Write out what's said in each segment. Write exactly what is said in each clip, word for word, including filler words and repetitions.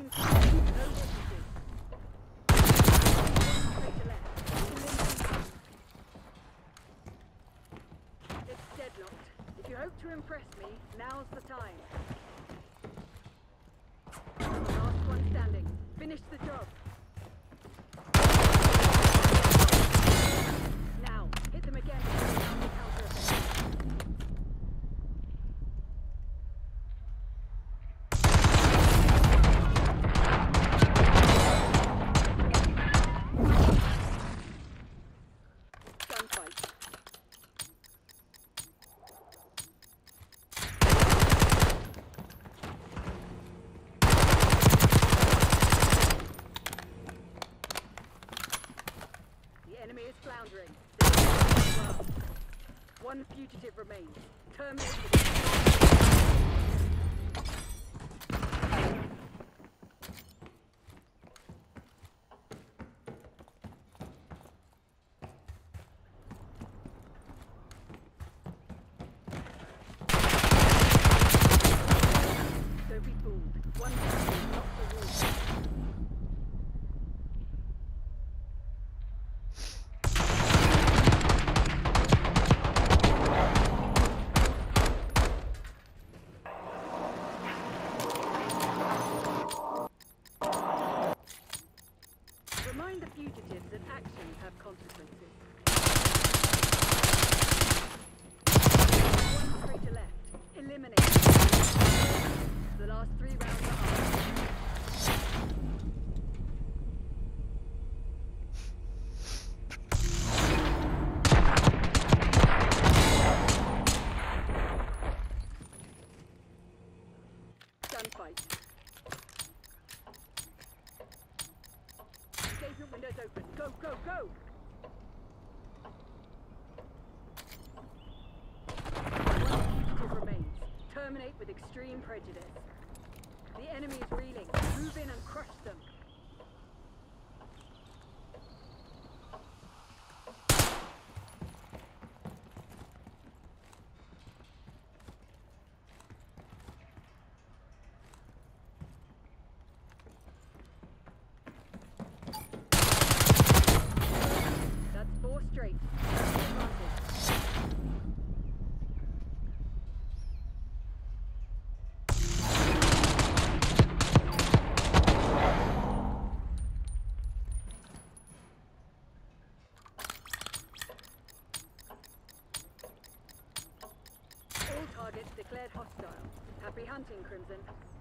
Taking fire. No witnesses. Straight to left. It's deadlocked. If you hope to impress me, now's the time. Last one standing. Finish the job. Now, hit them again to bring down the counter-offensive. Enemy is floundering. One fugitive remains. Terminate. Don't be fooled. One fugitive knocks the wall. Remind the fugitives that actions have consequences. One straight to left. Eliminate. The last three rounds are ours. Gunfight. Engagement windows open. Go, go, go! One fugitive remains. Terminate with extreme prejudice. The enemy is reeling. Move in and crush them. Straight. All targets declared hostile. Happy hunting, Crimson.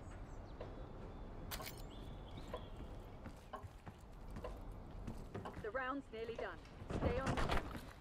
The round's nearly done. Stay on mission.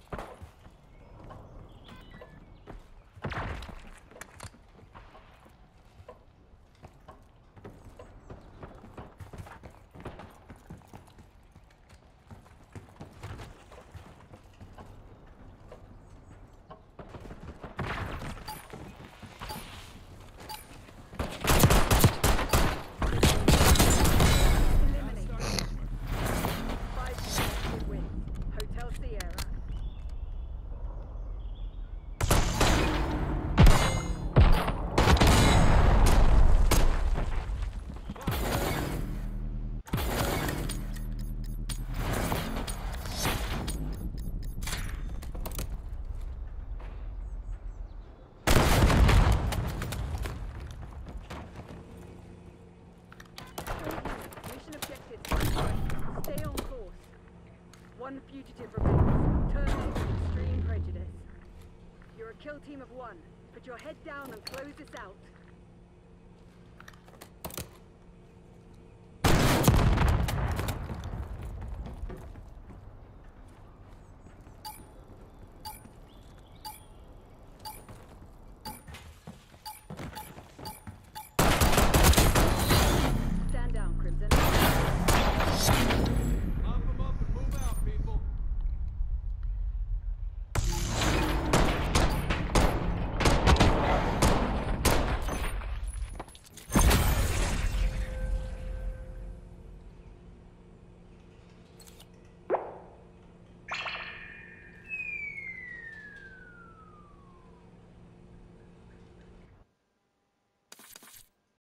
One fugitive remains. Terminate with extreme prejudice. You're a kill team of one. Put your head down and close this out.